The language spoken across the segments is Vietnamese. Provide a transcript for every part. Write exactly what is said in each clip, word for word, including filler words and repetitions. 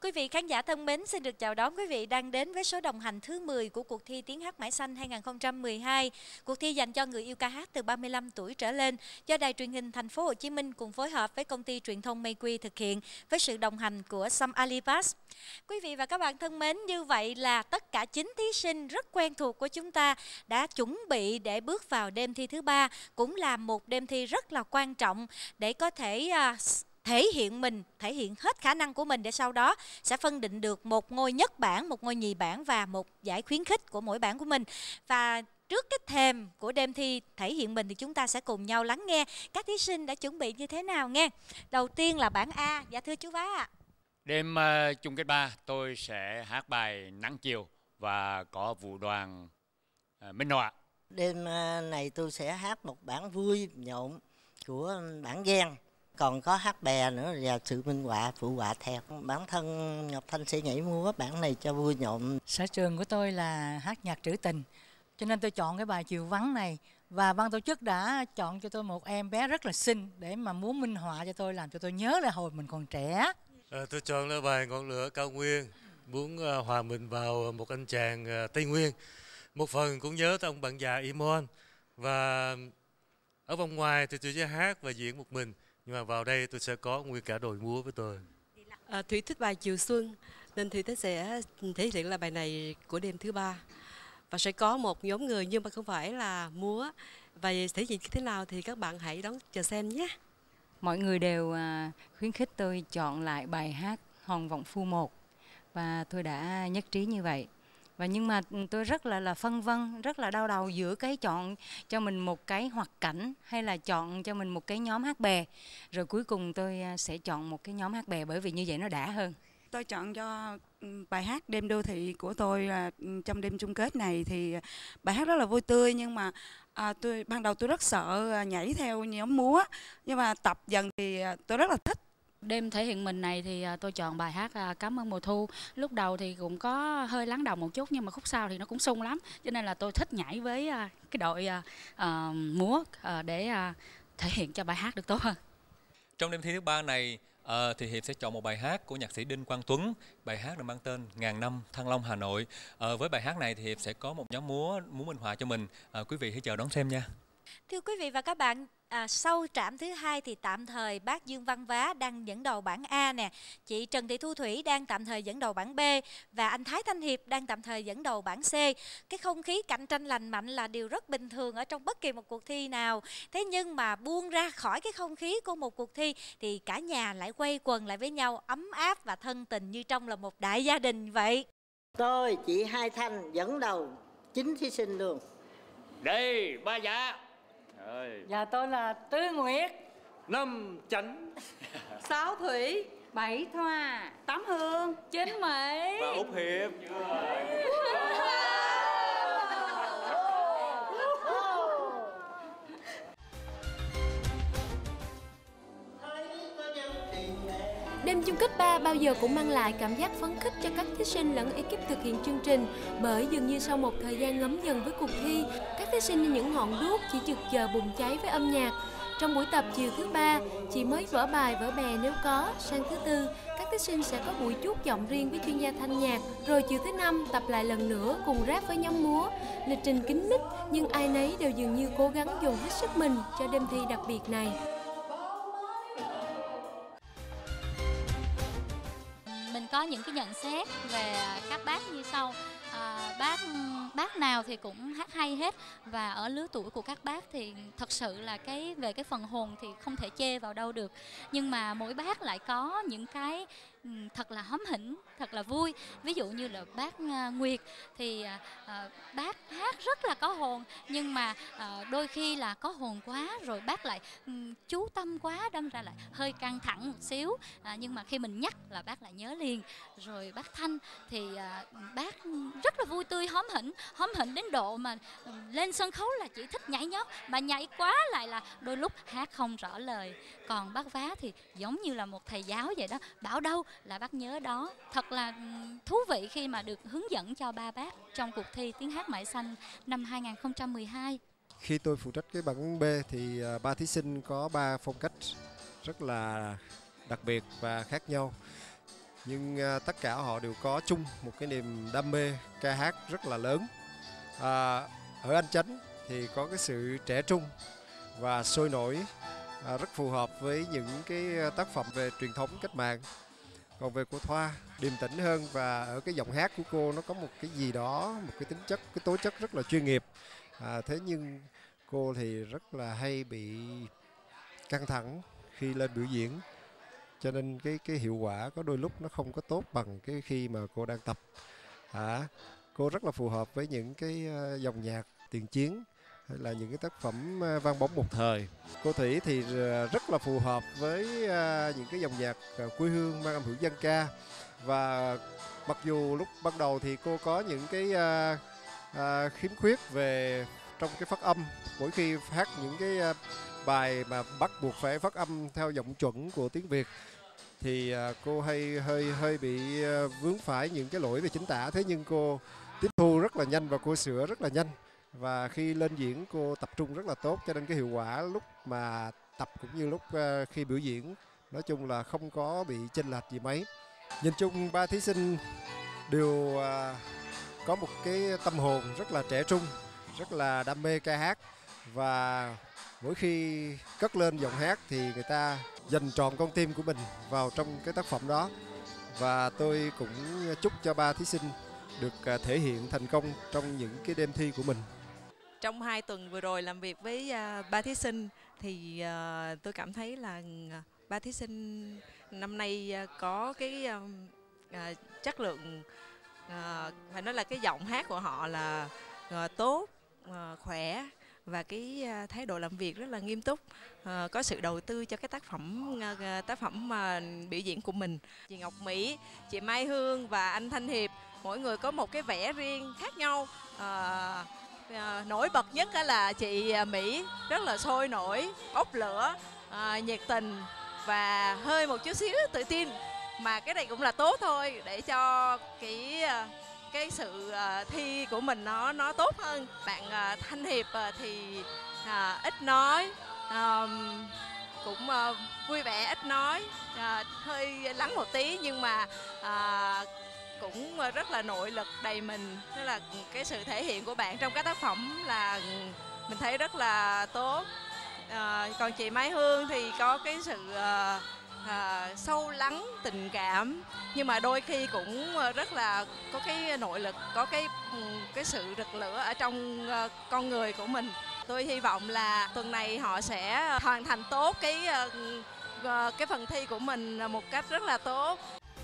quý vị khán giả thân mến, xin được chào đón quý vị đang đến với số đồng hành thứ mười của cuộc thi Tiếng hát mãi xanh hai không một hai. Cuộc thi dành cho người yêu ca hát từ ba mươi lăm tuổi trở lên do Đài Truyền hình Thành phố Hồ Chí Minh cùng phối hợp với công ty truyền thông Mayque thực hiện với sự đồng hành của Sam Alibas. Quý vị và các bạn thân mến, như vậy là tất cả chín thí sinh rất quen thuộc của chúng ta đã chuẩn bị để bước vào đêm thi thứ ba, cũng là một đêm thi rất là quan trọng để có thể uh, thể hiện mình, thể hiện hết khả năng của mình để sau đó sẽ phân định được một ngôi nhất bảng, một ngôi nhì bảng và một giải khuyến khích của mỗi bảng của mình. Và trước cái thềm của đêm thi thể hiện mình thì chúng ta sẽ cùng nhau lắng nghe các thí sinh đã chuẩn bị như thế nào nghe. Đầu tiên là bảng A. Dạ thưa chú Vá ạ. Đêm uh, chung kết ba tôi sẽ hát bài Nắng Chiều và có vũ đoàn uh, Minh Họa. Đêm uh, này tôi sẽ hát một bản vui nhộn của bản Ghen. Còn có hát bè nữa và sự minh họa phụ họa theo. Bản thân Ngọc Thanh sẽ nhảy múa bản này cho vui nhộn. Sở trường của tôi là hát nhạc trữ tình, cho nên tôi chọn cái bài Chiều Vắng này. Và ban tổ chức đã chọn cho tôi một em bé rất là xinh để mà múa minh họa cho tôi, làm cho tôi nhớ lại hồi mình còn trẻ. À, tôi chọn là bài Ngọn Lửa Cao Nguyên, muốn uh, hòa mình vào một anh chàng uh, Tây Nguyên. Một phần cũng nhớ tới ông bạn già Imon. Và ở vòng ngoài thì tôi sẽ hát và diễn một mình, nhưng mà vào đây tôi sẽ có nguyên cả đội múa với tôi. À, Thủy thích bài Chiều Xuân nên Thủy thích sẽ thể hiện là bài này của đêm thứ ba và sẽ có một nhóm người nhưng mà không phải là múa. Và thể hiện như thế nào thì các bạn hãy đón chờ xem nhé. Mọi người đều khuyến khích tôi chọn lại bài hát Hòn Vọng Phu một và tôi đã nhất trí như vậy. Và nhưng mà tôi rất là là phân vân, rất là đau đầu giữa cái chọn cho mình một cái hoạt cảnh hay là chọn cho mình một cái nhóm hát bè. Rồi cuối cùng tôi sẽ chọn một cái nhóm hát bè bởi vì như vậy nó đã hơn. Tôi chọn cho bài hát Đêm Đô Thị của tôi trong đêm chung kết này thì bài hát rất là vui tươi, nhưng mà à, tôi ban đầu tôi rất sợ nhảy theo nhóm múa, nhưng mà tập dần thì tôi rất là thích. Đêm thể hiện mình này thì tôi chọn bài hát Cảm Ơn Mùa Thu. Lúc đầu thì cũng có hơi lắng động một chút nhưng mà khúc sau thì nó cũng sung lắm, cho nên là tôi thích nhảy với cái đội uh, múa uh, để uh, thể hiện cho bài hát được tốt hơn. Trong đêm thi thứ ba này uh, thì Hiệp sẽ chọn một bài hát của nhạc sĩ Đinh Quang Tuấn. Bài hát được mang tên Ngàn Năm Thăng Long Hà Nội. Uh, với bài hát này thì Hiệp sẽ có một nhóm múa múa minh họa cho mình. Uh, quý vị hãy chờ đón xem nha. Thưa quý vị và các bạn, à, sau trạm thứ hai thì tạm thời bác Dương Văn Vá đang dẫn đầu bảng A nè, chị Trần Thị Thu Thủy đang tạm thời dẫn đầu bảng B và anh Thái Thanh Hiệp đang tạm thời dẫn đầu bảng C. Cái không khí cạnh tranh lành mạnh là điều rất bình thường ở trong bất kỳ một cuộc thi nào. Thế nhưng mà buông ra khỏi cái không khí của một cuộc thi thì cả nhà lại quây quần lại với nhau, ấm áp và thân tình như trong là một đại gia đình vậy. Tôi, chị Hai Thanh dẫn đầu chín thí sinh luôn. Đây, ba dạ. Và tôi là Tư Nguyệt, Năm Chánh, Sáu Thủy, Bảy Thoa, Tám Hương, Chín Mỹ và Úc Hiệp. Đêm chung kết ba bao giờ cũng mang lại cảm giác phấn khích cho các thí sinh lẫn ekip thực hiện chương trình, bởi dường như sau một thời gian ngấm dần với cuộc thi, các thí sinh như những ngọn đuốc chỉ trực chờ bùng cháy với âm nhạc. Trong buổi tập chiều thứ ba, chỉ mới vở bài vở bè nếu có, sang thứ tư, các thí sinh sẽ có buổi chuốt giọng riêng với chuyên gia thanh nhạc, rồi chiều thứ năm tập lại lần nữa cùng rap với nhóm múa. Lịch trình kín mít nhưng ai nấy đều dường như cố gắng dồn hết sức mình cho đêm thi đặc biệt này. Mình có những cái nhận xét về các bác như sau. À, bác bác nào thì cũng hát hay hết, và ở lứa tuổi của các bác thì thật sự là cái về cái phần hồn thì không thể chê vào đâu được, nhưng mà mỗi bác lại có những cái thật là hóm hỉnh, thật là vui. Ví dụ như là bác Nguyệt thì à, bác hát rất là có hồn, nhưng mà à, đôi khi là có hồn quá rồi bác lại um, chú tâm quá, đâm ra lại hơi căng thẳng một xíu, à, nhưng mà khi mình nhắc là bác lại nhớ liền. Rồi bác Thanh thì à, bác rất là vui tươi, hóm hỉnh, hóm hỉnh đến độ mà um, lên sân khấu là chỉ thích nhảy nhót, mà nhảy quá lại là đôi lúc hát không rõ lời. Còn bác Vá thì giống như là một thầy giáo vậy đó, bảo đâu là bác nhớ đó. Thật là thú vị khi mà được hướng dẫn cho ba bác trong cuộc thi Tiếng hát mãi xanh năm hai không một hai. Khi tôi phụ trách cái bảng B thì ba thí sinh có ba phong cách rất là đặc biệt và khác nhau. nhưng à, tất cả họ đều có chung một cái niềm đam mê ca hát rất là lớn. À, ở Anh Chánh thì có cái sự trẻ trung và sôi nổi, à, rất phù hợp với những cái tác phẩm về truyền thống cách mạng. Còn về cô Thoa, điềm tĩnh hơn, và ở cái giọng hát của cô nó có một cái gì đó, một cái tính chất, cái tố chất rất là chuyên nghiệp. À, thế nhưng cô thì rất là hay bị căng thẳng khi lên biểu diễn, cho nên cái cái hiệu quả có đôi lúc nó không có tốt bằng cái khi mà cô đang tập. À, cô rất là phù hợp với những cái dòng nhạc tiền chiến hay là những cái tác phẩm vang bóng một thời. Cô Thủy thì rất là phù hợp với những cái dòng nhạc quê hương mang âm hưởng dân ca, và mặc dù lúc ban đầu thì cô có những cái uh, uh, khiếm khuyết về trong cái phát âm, mỗi khi hát những cái uh, bài mà bắt buộc phải phát âm theo giọng chuẩn của tiếng Việt thì uh, cô hay hơi hơi bị uh, vướng phải những cái lỗi về chính tả. Thế nhưng cô tiếp thu rất là nhanh và cô sửa rất là nhanh, và khi lên diễn cô tập trung rất là tốt, cho nên cái hiệu quả lúc mà tập cũng như lúc uh, khi biểu diễn nói chung là không có bị chênh lệch gì mấy. Nhìn chung ba thí sinh đều uh, có một cái tâm hồn rất là trẻ trung, rất là đam mê ca hát, và mỗi khi cất lên giọng hát thì người ta dành trọn con tim của mình vào trong cái tác phẩm đó. Và tôi cũng chúc cho ba thí sinh được uh, thể hiện thành công trong những cái đêm thi của mình. Trong hai tuần vừa rồi làm việc với uh, ba thí sinh thì uh, tôi cảm thấy là ba thí sinh năm nay uh, có cái uh, uh, chất lượng, uh, phải nói là cái giọng hát của họ là uh, tốt, uh, khỏe, và cái uh, thái độ làm việc rất là nghiêm túc, uh, có sự đầu tư cho cái tác phẩm uh, tác phẩm uh, biểu diễn của mình. Chị Ngọc Mỹ, chị Mai Hương và anh Thanh Hiệp, mỗi người có một cái vẻ riêng khác nhau. Uh, À, nổi bật nhất là chị Mỹ rất là sôi nổi, bốc lửa, à, nhiệt tình và hơi một chút xíu tự tin, mà cái này cũng là tốt thôi để cho cái cái sự uh, thi của mình nó nó tốt hơn. Bạn uh, Thanh Hiệp uh, thì uh, ít nói, uh, cũng uh, vui vẻ, ít nói, uh, hơi lắng một tí, nhưng mà uh, cũng rất là nội lực, đầy mình. Thế là cái sự thể hiện của bạn trong các tác phẩm là mình thấy rất là tốt. À, còn chị Mai Hương thì có cái sự à, à, sâu lắng, tình cảm, nhưng mà đôi khi cũng rất là có cái nội lực, có cái cái sự rực lửa ở trong uh, con người của mình. Tôi hy vọng là tuần này họ sẽ hoàn thành tốt cái uh, uh, cái phần thi của mình một cách rất là tốt.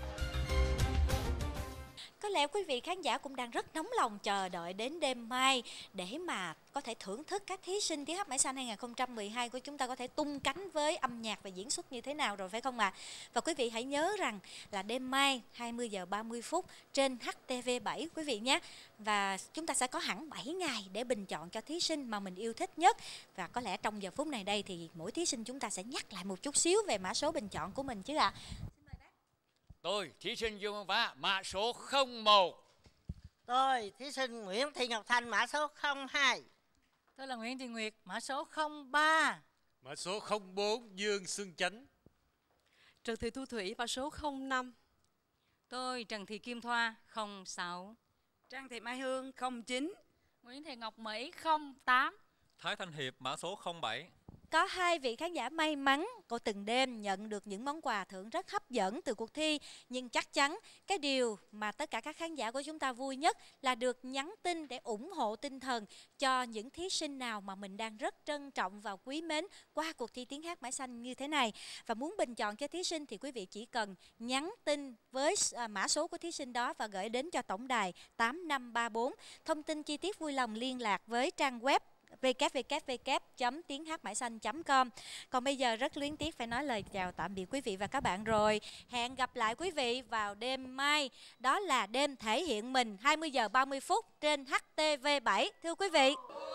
Có lẽ quý vị khán giả cũng đang rất nóng lòng chờ đợi đến đêm mai để mà có thể thưởng thức các thí sinh Tiếng Hát Mãi Xanh hai không một hai của chúng ta có thể tung cánh với âm nhạc và diễn xuất như thế nào rồi, phải không ạ? À? Và quý vị hãy nhớ rằng là đêm mai hai mươi giờ ba mươi phút trên H T V bảy quý vị nhé. Và chúng ta sẽ có hẳn bảy ngày để bình chọn cho thí sinh mà mình yêu thích nhất. Và có lẽ trong giờ phút này đây thì mỗi thí sinh chúng ta sẽ nhắc lại một chút xíu về mã số bình chọn của mình chứ ạ. À. Tôi, thí sinh Dương Văn Phá, mã số không một. Tôi, thí sinh Nguyễn Thị Ngọc Thanh, mã số không hai. Tôi là Nguyễn Thị Nguyệt, mã số không ba. Mã số không bốn Dương Xuân Chánh. Trần Thị Thu Thủy, mã số không năm. Tôi Trần Thị Kim Thoa, không sáu. Trang Thị Mai Hương, không chín. Nguyễn Thị Ngọc Mỹ, không tám. Thái Thanh Hiệp, mã số không bảy. Có hai vị khán giả may mắn của từng đêm nhận được những món quà thưởng rất hấp dẫn từ cuộc thi. Nhưng chắc chắn cái điều mà tất cả các khán giả của chúng ta vui nhất là được nhắn tin để ủng hộ tinh thần cho những thí sinh nào mà mình đang rất trân trọng và quý mến qua cuộc thi Tiếng Hát Mãi Xanh như thế này. Và muốn bình chọn cho thí sinh thì quý vị chỉ cần nhắn tin với mã số của thí sinh đó và gửi đến cho tổng đài tám năm ba bốn. Thông tin chi tiết vui lòng liên lạc với trang web w w w chấm tiếng hát mãi xanh chấm com. Còn bây giờ rất luyến tiếc phải nói lời chào tạm biệt quý vị và các bạn rồi. Hẹn gặp lại quý vị vào đêm mai, đó là đêm thể hiện mình hai mươi giờ ba mươi phút trên H T V bảy thưa quý vị.